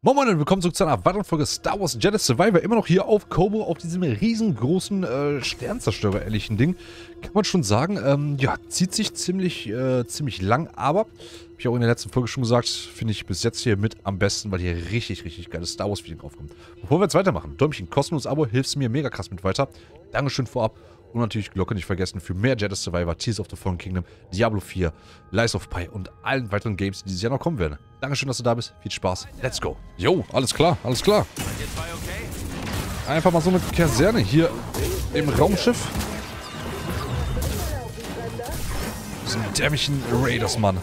Moin Moin und willkommen zurück zu einer weiteren Folge Star Wars Jedi Survivor. Immer noch hier auf Kobo, auf diesem riesengroßen Sternzerstörer-ähnlichen Ding. Kann man schon sagen, ja, zieht sich ziemlich lang, aber, habe ich auch in der letzten Folge schon gesagt, finde ich bis jetzt hier mit am besten, weil hier richtig geiles Star Wars-Feeling aufkommt. Bevor wir jetzt weitermachen, Däumchen, kostenloses Abo, hilfst mir mega krass mit weiter. Dankeschön vorab. Und natürlich Glocke nicht vergessen für mehr Jedi Survivor, Tears of the Fallen Kingdom, Diablo 4, Lies of Pi und allen weiteren Games, die dieses Jahr noch kommen werden. Dankeschön, dass du da bist. Viel Spaß. Let's go. Jo, alles klar, alles klar. Einfach mal so eine Kaserne hier im Raumschiff. Das sind dämlichen Raiders, Mann.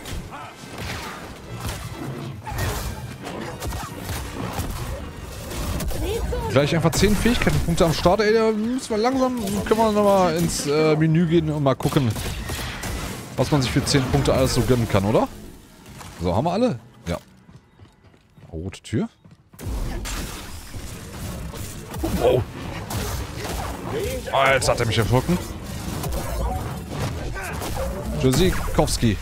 Gleich einfach 10 Fähigkeitenpunkte am Start. Ey, da müssen wir langsam, können wir nochmal ins Menü gehen und mal gucken, was man sich für 10 Punkte alles so gönnen kann, oder? So, haben wir alle? Ja. Rote Tür. Wow. Oh, jetzt hat er mich erschrocken. Tschüssikowski.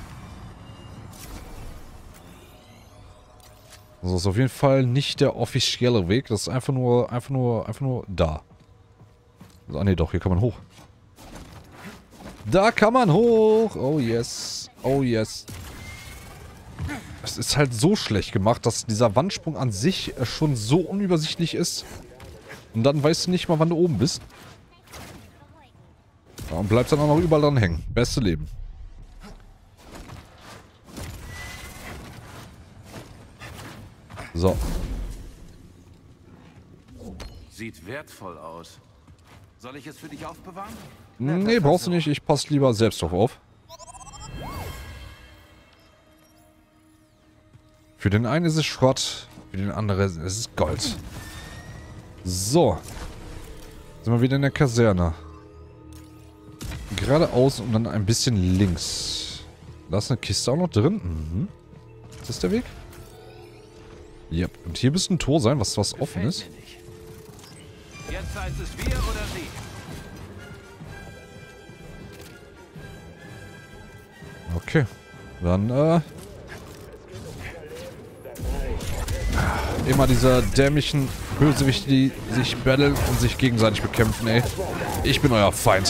Das ist auf jeden Fall nicht der offizielle Weg. Das ist einfach nur da. Ah ne, doch, hier kann man hoch. Da kann man hoch. Oh yes. Oh yes. Es ist halt so schlecht gemacht, dass dieser Wandsprung an sich schon so unübersichtlich ist. Und dann weißt du nicht mal, wann du oben bist. Ja, und bleibst dann auch noch überall dran hängen. Beste Leben. So. Sieht wertvoll aus. Soll ich es für dich aufbewahren? Nee, brauchst du nicht. Ich passe lieber selbst drauf auf. Für den einen ist es Schrott, für den anderen ist es Gold. So. Sind wir wieder in der Kaserne. Geradeaus und dann ein bisschen links. Da ist eine Kiste auch noch drin. Mhm. Ist das der Weg? Ja, und hier müsste ein Tor sein, was offen ist. Jetzt heißt es wir oder sie. Okay. Dann, immer diese dämlichen Bösewichte, die sich battlen und sich gegenseitig bekämpfen, ey. Ich bin euer Feind.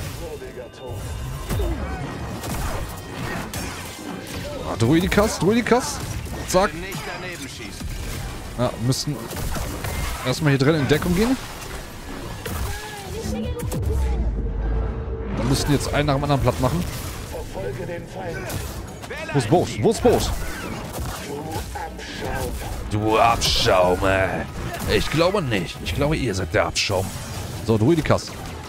Ah, Druidikas. Zack. Ja, müssen erstmal hier drin in Deckung gehen. Wir müssen jetzt einen nach dem anderen platt machen. Wo ist Boot? Wo ist Boot? Du Abschaum, ey. Ich glaube nicht. Ich glaube, ihr seid der Abschaum. So, Druidikas.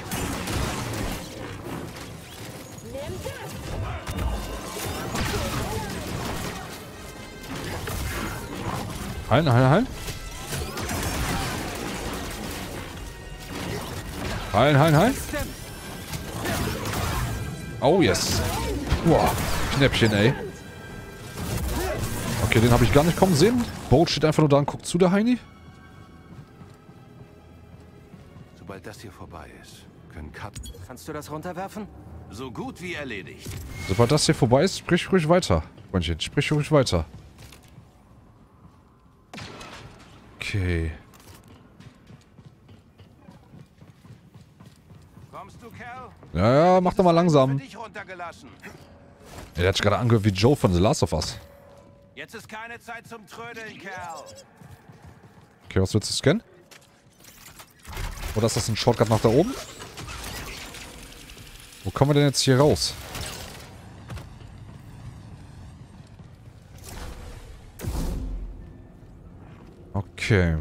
Heilen. Heilen. Oh, yes. Boah, Knäppchen, ey. Okay, den habe ich gar nicht kommen sehen. Boat steht einfach nur da und guckt zu, der Heini. Sobald das hier vorbei ist, können Kannst du das runterwerfen? so gut wie erledigt. Sobald das hier vorbei ist, sprich ruhig weiter. Freundchen, sprich ruhig weiter. Okay. Kommst du, Kerl? Ja, mach doch mal langsam. Für dich runtergelassen. Ja, der hat sich gerade angehört wie Joe von The Last of Us. Jetzt ist keine Zeit zum Trödeln, Kerl. Okay, was willst du scannen? Oder ist das ein Shortcut nach da oben? Wo kommen wir denn jetzt hier raus? Okay.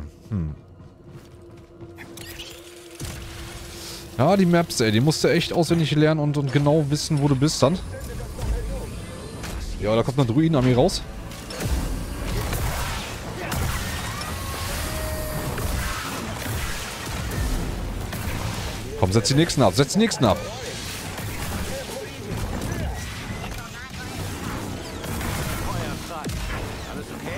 Ja, die Maps, ey, die musst du echt auswendig lernen und genau wissen, wo du bist dann. Ja, da kommt eine Druidenarmee raus. Komm, setz die nächsten ab, Alles okay?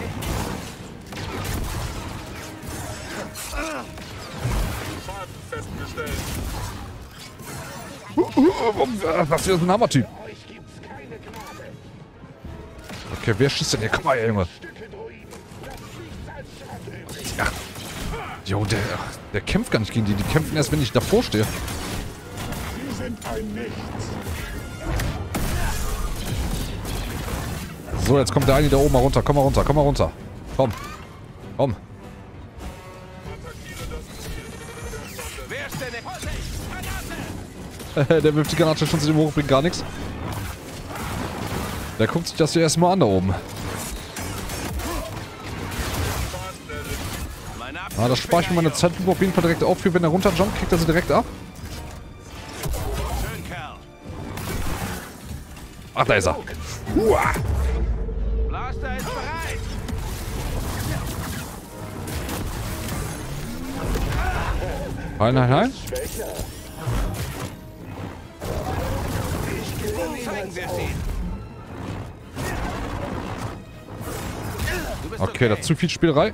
Was ist das für ein Hammertyp? Okay, wer schießt denn hier? Komm mal her, Junge. Ja. Jo, der kämpft gar nicht gegen die. Die kämpfen erst, wenn ich davor stehe. Sie sind ein Nichts. So, jetzt kommt der eine da oben mal runter. Komm mal runter, komm mal runter. Komm. Komm. Wer ist denn der Granate? Der wirft die Granate schon zu dem hoch, bringt gar nichts. Der guckt sich das hier erstmal an da oben. Ah, das spare ich mir meine Zeitlupe auf jeden Fall direkt auf. Für wenn er runterjumpt, kriegt er sie direkt ab. Schön, Kerl. Ach, da ist er. Blaster ist bereit. Nein, nein, nein. Zeigen wir sie. Du bist Okay, da zu viel Spielerei.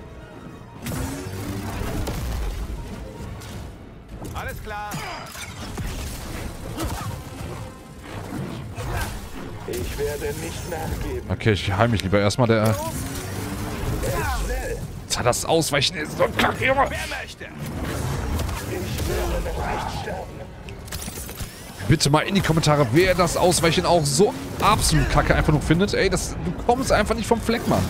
Alles klar. Ich werde nicht nachgeben. Okay, ich heim mich lieber erstmal. Der. Jetzt das Ausweichen ist so kacke, Junge. Wer möchte? Ich werde noch nicht sterben. Bitte mal in die Kommentare, wer das Ausweichen auch so absolut kacke einfach nur findet. Ey, du kommst einfach nicht vom Fleck, Mann.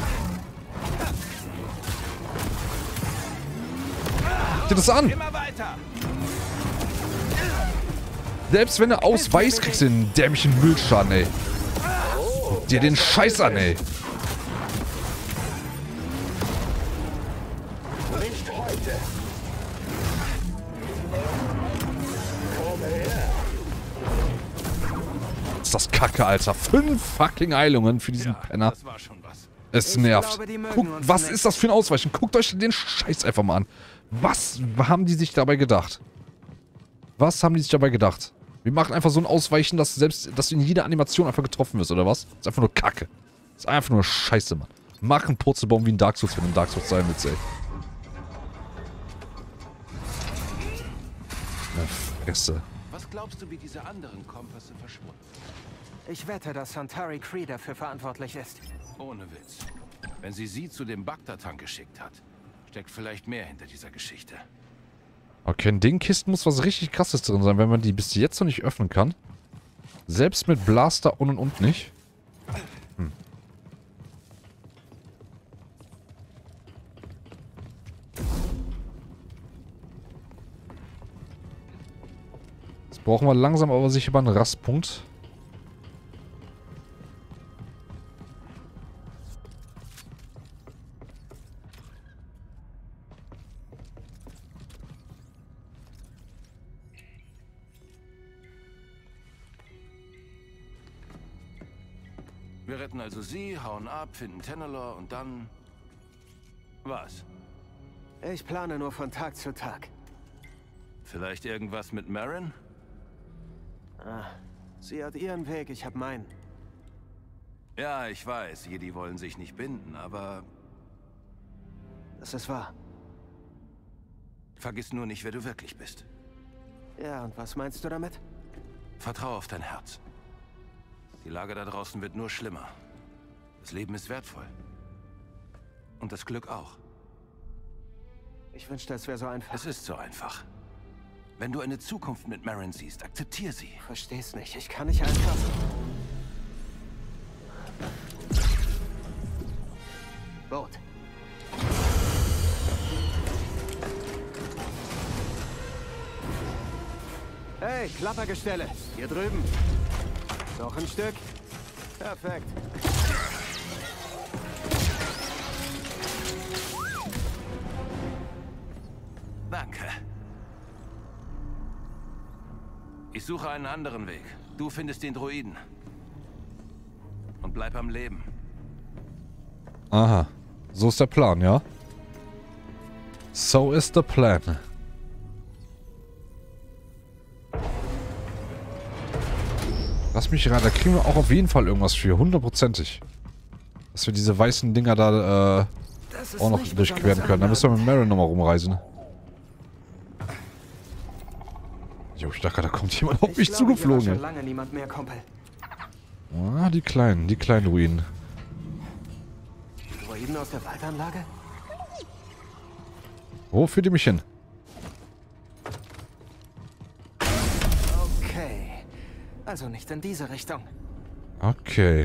Guck dir das an. Immer weiter. Selbst wenn du ausweichst, kriegst du den dämlichen Müllschaden, ey. Guck dir den Scheiß an, ey. Nicht heute. Komm her. Ist das kacke, Alter. 5 fucking Heilungen für diesen Penner. Das war schon was. Es nervt. glaube, die mögen Guckt, uns was nicht. ist das für ein Ausweichen? Guckt euch den Scheiß einfach mal an. Was haben die sich dabei gedacht? Was haben die sich dabei gedacht? Wir machen einfach so ein Ausweichen, dass du in jeder Animation einfach getroffen wirst, oder was? Ist einfach nur Kacke. Ist einfach nur Scheiße, Mann. Mach einen Purzelbaum wie ein Dark Souls, wenn du ein Dark Souls sein willst, ey. Na, Fresse. Was glaubst du, wie diese anderen Kompasse verschwunden? Ich wette, dass Santari Cree dafür verantwortlich ist. Ohne Witz. Wenn sie zu dem Bagdad-Tank geschickt hat, steckt vielleicht mehr hinter dieser Geschichte. Okay, in den Kisten muss was richtig Krasses drin sein, wenn man die bis jetzt noch nicht öffnen kann. Selbst mit Blaster und nicht. Jetzt brauchen wir langsam aber sicher mal einen Rastpunkt. Wir retten also sie, hauen ab, finden Tenelor und dann... Was? Ich plane nur von Tag zu Tag. Vielleicht irgendwas mit Marin? Sie hat ihren Weg, ich habe meinen. Ja, ich weiß, Jedi wollen sich nicht binden, aber Das ist wahr. vergiss nur nicht, wer du wirklich bist. Ja, und was meinst du damit? Vertrau auf dein Herz. Die Lage da draußen wird nur schlimmer. Das Leben ist wertvoll. Und das Glück auch. Ich wünschte, es wäre so einfach. Es ist so einfach. Wenn du eine Zukunft mit Marin siehst, akzeptier sie. Versteh's nicht. Ich kann nicht einfach... Boot. Hey, Klappergestelle. Hier drüben. Noch ein Stück. Perfekt. Danke. Ich suche einen anderen Weg. Du findest den Droiden. Und bleib am Leben. Aha. So ist der Plan, ja? So ist der Plan. Lass mich rein, da kriegen wir auch auf jeden Fall irgendwas für, hundertprozentig. Dass wir diese weißen Dinger da Das ist auch noch nicht durchqueren besonders können. Da müssen wir mit einladend. Marin nochmal rumreisen. Jo, ich dachte, da kommt jemand auf mich Ich glaube, hier war zugeflogen. schon ey. lange niemand mehr, Kumpel. Ah, die kleinen Ruinen. Droiden aus der Waldanlage? Wo führt ihr mich hin? Okay. Also nicht in diese Richtung. Okay.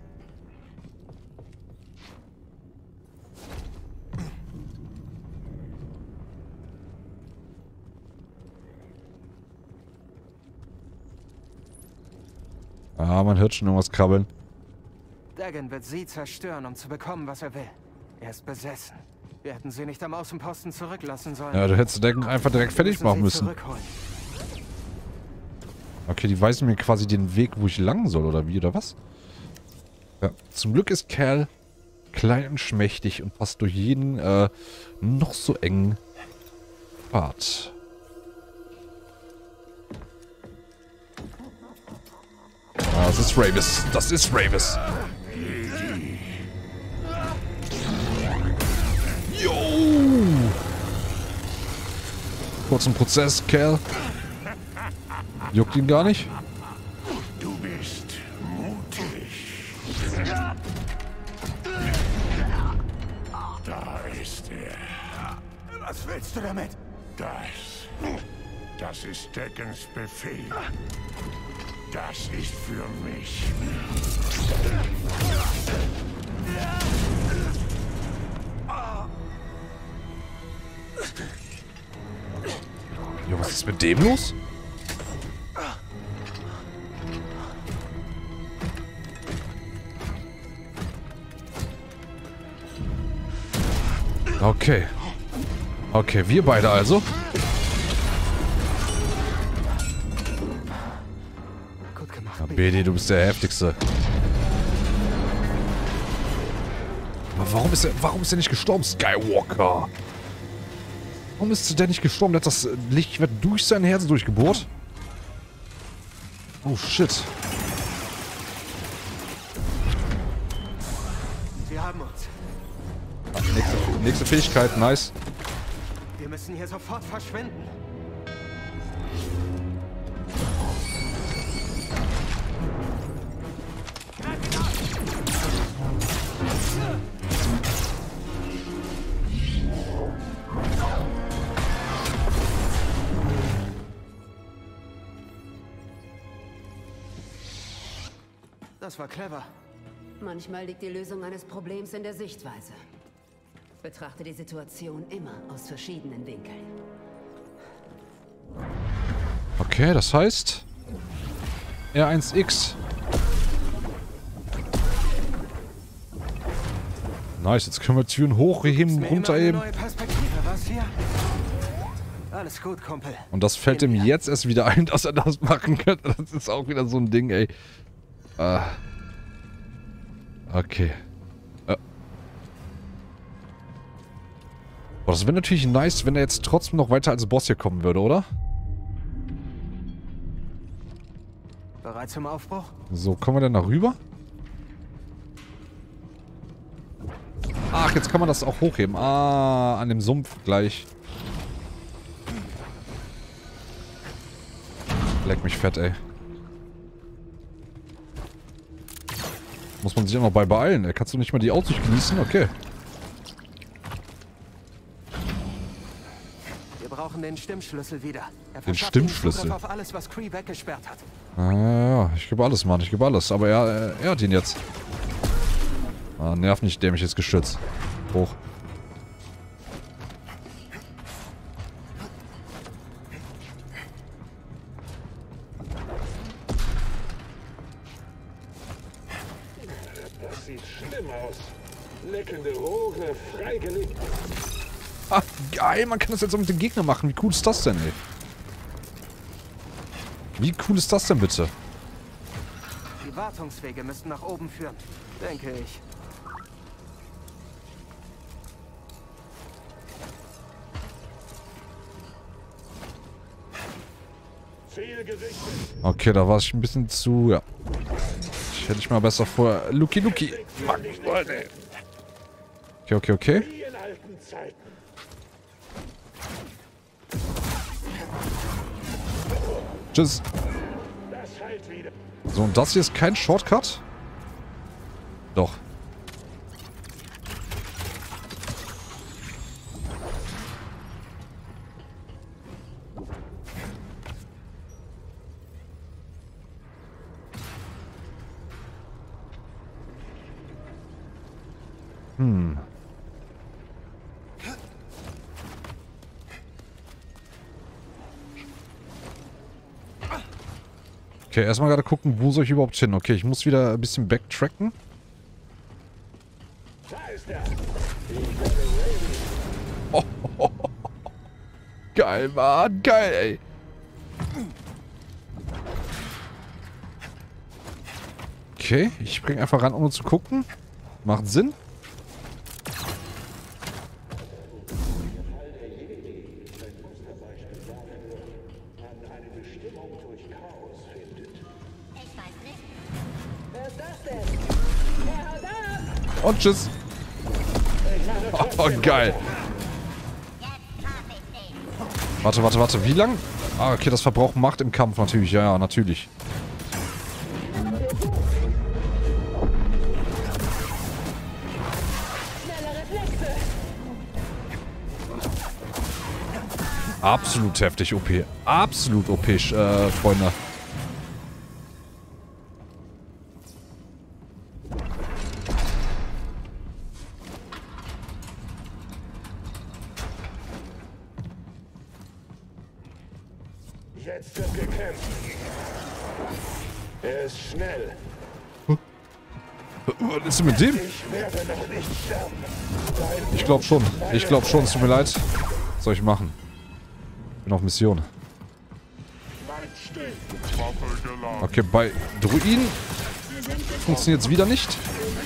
Ah, man hört schon irgendwas krabbeln. Dagan wird sie zerstören, um zu bekommen, was er will. Er ist besessen. Wir hätten sie nicht am Außenposten zurücklassen sollen. Ja, du hättest Dagan einfach direkt fertig machen müssen. Okay, die weisen mir quasi den Weg, wo ich lang soll, oder wie, oder was? Ja, zum Glück ist Cal klein und schmächtig und passt durch jeden noch so engen Pfad. Ah, das ist Ravis. Das ist Ravis. Jo! Kurzen Prozess, Cal. Juckt ihn gar nicht. Du bist mutig. Da ist er. Was willst du damit? Das ist Dagans Befehl. Das ist für mich. Jo, was ist mit dem los? Okay. Okay, wir beide also. Gut gemacht, Ja, BD, du bist der Heftigste. Aber warum ist er nicht gestorben, Skywalker? Warum ist der nicht gestorben? Der hat das Lichtschwert durch sein Herz durchgebohrt. Oh, shit. Sie haben uns. Nächste Fähigkeit, nice. Wir müssen hier sofort verschwinden. Das war clever. Manchmal liegt die Lösung eines Problems in der Sichtweise. Betrachte die Situation immer aus verschiedenen Winkeln. Okay, das heißt... R1X. Nice, jetzt können wir Türen hochheben, runterheben. Neue Perspektive, was hier? Alles gut, Kumpel. Und das fällt ihm jetzt erst wieder ein, dass er das machen könnte. Das ist auch wieder so ein Ding, ey. Okay. Boah, das wäre natürlich nice, wenn er jetzt trotzdem noch weiter als Boss hier kommen würde, oder? Bereit zum Aufbruch? So, kommen wir denn da rüber? Ach, jetzt kann man das auch hochheben. Ah, an dem Sumpf gleich. Leck mich fett, ey. Muss man sich auch noch bei beeilen, ey. Kannst du nicht mal die Aussicht genießen? Okay. Wir brauchen den Stimmschlüssel wieder. Er Den verschafft ihnen Stimmschlüssel? Zugriff auf alles, was Kree weggesperrt hat. Ah, ja, ich gebe alles, Mann. Ich gebe alles. Aber er hat ihn jetzt. Ah, nerv nicht, dämliches Geschütz. Hoch. Das sieht schlimm aus. Leckende Rohre, freigelegt. Ah, geil. Man kann das jetzt auch mit dem Gegner machen. Wie cool ist das denn, ey? Wie cool ist das denn bitte? Die Wartungswege müssten nach oben führen, denke ich. Ziel gesichtet. Okay, da war ich ein bisschen zu... Ja. Ich hätte ich mal besser vor... Luki. Okay. Wie in alten Zeiten. Tschüss. Das heilt wieder. So, und das hier ist kein Shortcut? Doch. Okay, erstmal gerade gucken, wo soll ich überhaupt hin? Okay, ich muss wieder ein bisschen backtracken. Oh. Geil, Mann. Geil, ey. Okay, ich spring einfach ran, ohne zu gucken. Macht Sinn. Und tschüss. Oh, geil. Warte. Wie lang? Ah, okay, das verbraucht Macht im Kampf natürlich. Ja, natürlich. Absolut heftig OP. Absolut OP, Freunde. Jetzt wird gekämpft. Er ist schnell. Was ist denn mit dem? Ich werde noch nicht sterben. Ich glaube schon. Es tut mir leid. Was soll ich machen? Bin auf Mission. Okay, bei Druiden funktioniert es wieder nicht.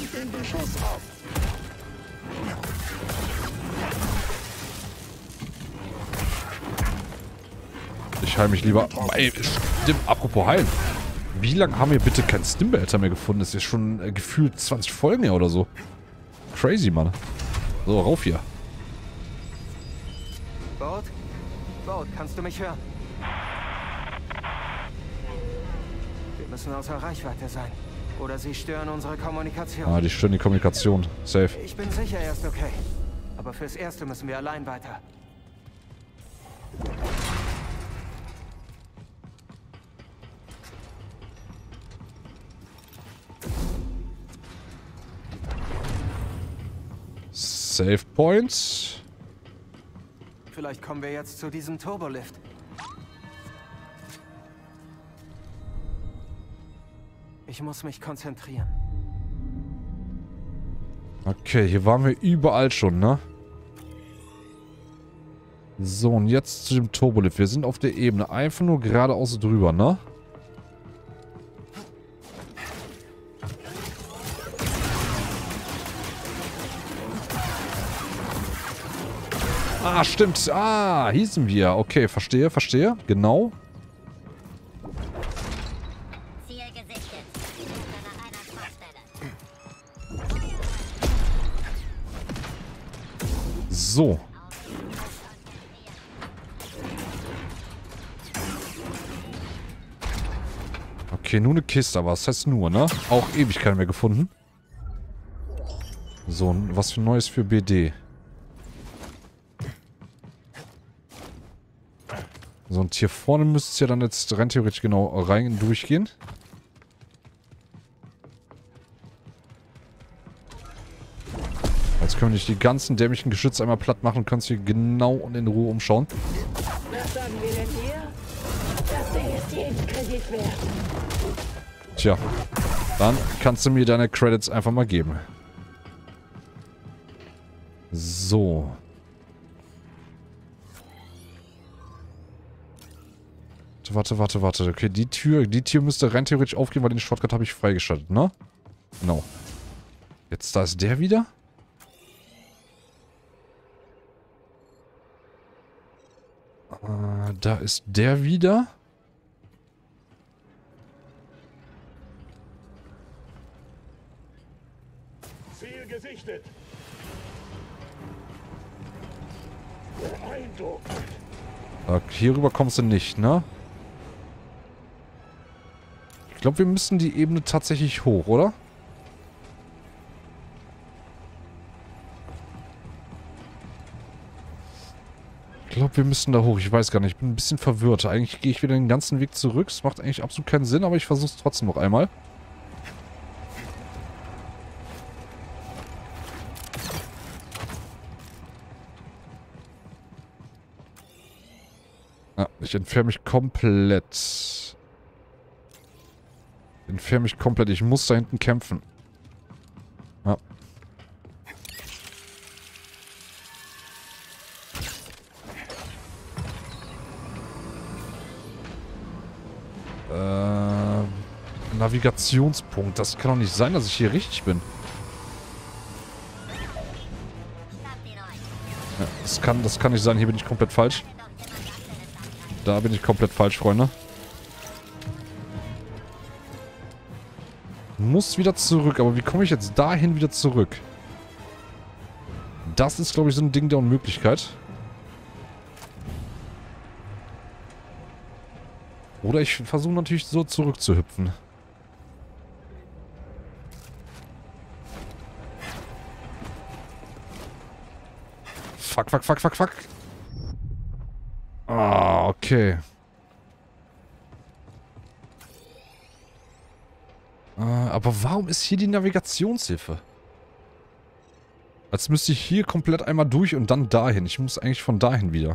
Ich heile mich lieber. Ey, stimmt, apropos heilen. Wie lange haben wir bitte keinen Stimbehälter mehr gefunden? Das ist ja schon gefühlt 20 Folgen her oder so. Crazy, Mann. So, rauf hier. Boat, kannst du mich hören? Wir müssen außer Reichweite sein. Oder sie stören unsere Kommunikation. Ah, die stören die Kommunikation. Safe. Ich bin sicher, er ist okay. Aber fürs Erste müssen wir allein weiter. Save Points. Vielleicht kommen wir jetzt zu diesem Turbolift. Ich muss mich konzentrieren. Okay, hier waren wir überall schon, ne? So, und jetzt zu dem Turbolift. Wir sind auf der Ebene. Einfach nur geradeaus drüber, ne? Ah, stimmt. Ah, hießen wir. Okay, verstehe. Genau. Ziel gesichtet. Nach einer Schwachstelle. So. Okay, nur eine Kiste, aber was heißt nur, ne? Auch ewig keine mehr gefunden. So, was für Neues für BD. So, und hier vorne müsste es ja dann jetzt rein theoretisch genau rein durchgehen. Jetzt können wir nicht die ganzen dämlichen Geschütze einmal platt machen und können uns hier genau und in Ruhe umschauen. Was sagen wir denn hier? Das Ding ist jeden Kredit wert. Tja, dann kannst du mir deine Credits einfach mal geben. So. Warte. Okay, die Tür müsste rein theoretisch aufgehen, weil den Shortcut habe ich freigeschaltet, ne? Genau. Jetzt, da ist der wieder. Da ist der wieder. Ziel gesichtet. Beeindruckend. Hier rüber kommst du nicht, ne? Ich glaube, wir müssen die Ebene tatsächlich hoch, oder? Ich glaube, wir müssen da hoch. Ich weiß gar nicht. Ich bin ein bisschen verwirrt. Eigentlich gehe ich wieder den ganzen Weg zurück. Es macht eigentlich absolut keinen Sinn, aber ich versuche es trotzdem noch einmal. Ja, ich entferne mich komplett. Ich muss da hinten kämpfen. Ja. Navigationspunkt. Das kann doch nicht sein, dass ich hier richtig bin. Ja, das kann nicht sein. Hier bin ich komplett falsch. Da bin ich komplett falsch, Freunde. Muss wieder zurück. Aber wie komme ich jetzt dahin wieder zurück? Das ist, glaube ich, so ein Ding der Unmöglichkeit. Oder ich versuche natürlich so zurückzuhüpfen. Fuck, fuck, fuck, fuck, fuck. Ah, okay. Aber warum ist hier die Navigationshilfe? Als müsste ich hier komplett einmal durch und dann dahin. Ich muss eigentlich von dahin wieder.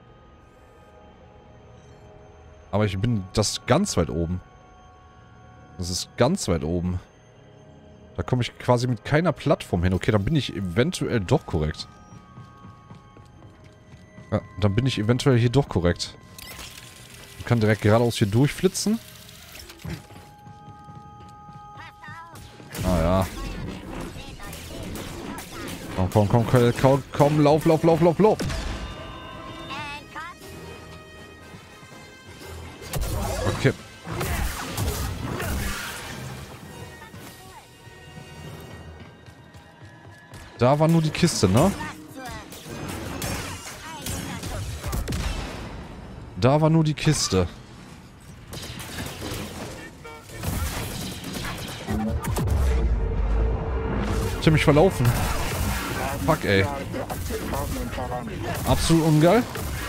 Aber ich bin das ganz weit oben. Das ist ganz weit oben. Da komme ich quasi mit keiner Plattform hin. Okay, dann bin ich eventuell doch korrekt. Ja, dann bin ich eventuell hier doch korrekt. Ich kann direkt geradeaus hier durchflitzen. Ah ja. Komm, lauf. Okay. Da war nur die Kiste, ne? Da war nur die Kiste. Ich hab mich verlaufen. Fuck, ey. Absolut ungeil.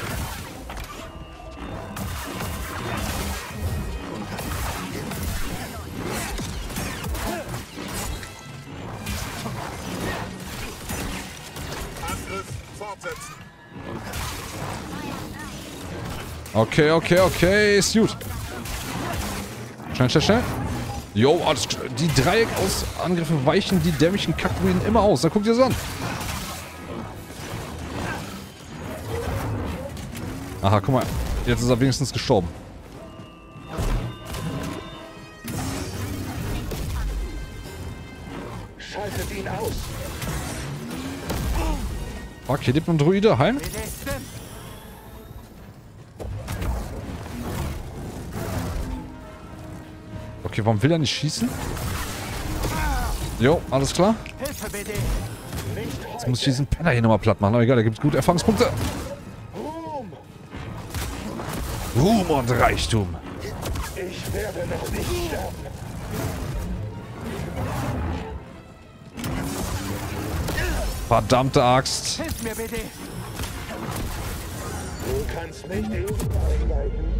Okay. Ist gut. Schnell. Jo, alles klar. Die Dreieck aus Angriffe weichen die dämlichen Kackruinen immer aus. Da guckt ihr es an. Aha, guck mal. Jetzt ist er wenigstens gestorben. Schaltet ihn aus. Fuck, hier lebt ein Druide. Heim. Okay, warum will er nicht schießen? Jo, alles klar. Jetzt muss ich diesen Penner hier nochmal platt machen. Aber egal, da gibt es gute Erfahrungspunkte. Ruhm und Reichtum. Ich werde noch nicht sterben. Verdammte Axt. Hilf mir bitte! Du kannst nicht ausweichen.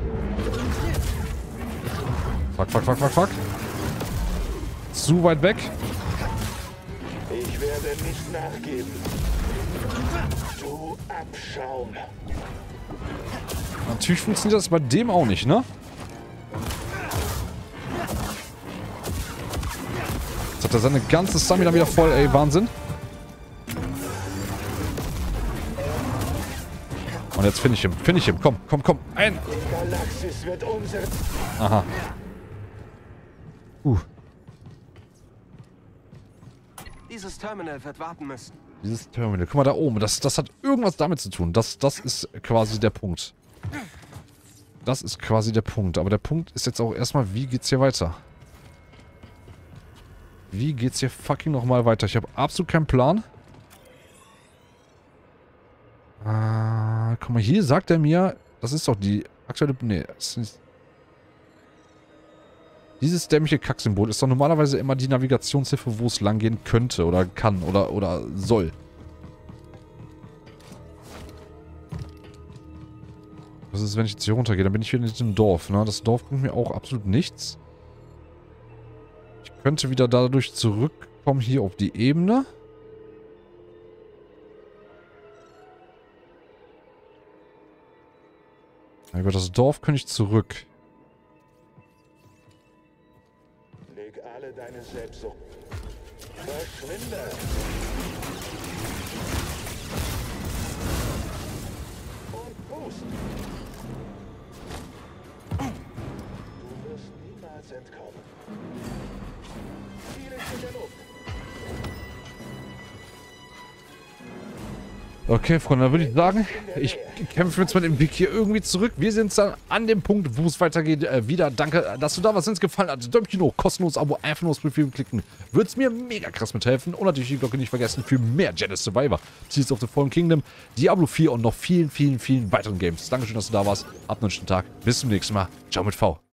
Fuck. Zu weit weg. Ich werde nicht nachgeben. Du Abschaum. Natürlich funktioniert das bei dem auch nicht, ne? Jetzt hat er seine ganze Stamina wieder voll, ey. Wahnsinn. Und jetzt finde ich ihn. Komm. Ein. Die Galaxis wird unsere... Aha. Dieses Terminal wird warten müssen. Dieses Terminal. Guck mal da oben. Das hat irgendwas damit zu tun. Das ist quasi der Punkt. Das ist quasi der Punkt. Aber der Punkt ist jetzt auch erstmal, wie geht's hier weiter? Wie geht's hier fucking nochmal weiter? Ich habe absolut keinen Plan. Guck mal, hier sagt er mir, das ist doch die aktuelle... Nee, das ist... Dieses dämliche Kacksymbol ist doch normalerweise immer die Navigationshilfe, wo es lang gehen könnte oder kann oder soll. Was ist, wenn ich jetzt hier runtergehe? Dann bin ich wieder in diesem Dorf, ne? Das Dorf bringt mir auch absolut nichts. Ich könnte wieder dadurch zurückkommen hier auf die Ebene. Über das Dorf kann ich zurück. Leg alle deine Selbstsucht. Verschwinde! Und Boost! Du wirst niemals entkommen. Ziel ist in der Luft. Okay, Freunde, dann würde ich sagen, ich kämpfe jetzt mit dem Weg hier irgendwie zurück. Wir sind dann an dem Punkt, wo es weitergeht, wieder. Danke, dass du da warst. Wenn es gefallen hat, Däumchen hoch, kostenlos Abo, einfach nur das Profil klicken. Würde es mir mega krass mithelfen. Und natürlich die Glocke nicht vergessen für mehr Jedi Survivor, Tears of the Fallen Kingdom, Diablo 4 und noch vielen, vielen, vielen weiteren Games. Dankeschön, dass du da warst. Habt noch einen schönen Tag. Bis zum nächsten Mal. Ciao mit V.